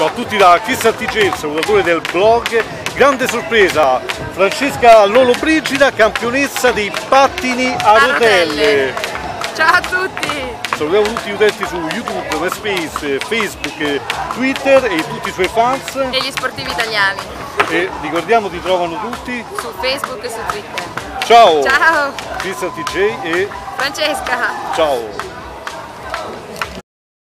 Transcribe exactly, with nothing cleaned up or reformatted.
Ciao a tutti da Cristian T J, il salvatore del blog. Grande sorpresa, Francesca Lollobrigida, campionessa dei pattini a, a rotelle. Ciao a tutti! Salutiamo tutti gli utenti su YouTube, MySpace, Facebook, Twitter e tutti i suoi fans. E gli sportivi italiani. E ricordiamo ti trovano tutti su Facebook e su Twitter. Ciao! Ciao! Cristian T J e Francesca! Ciao!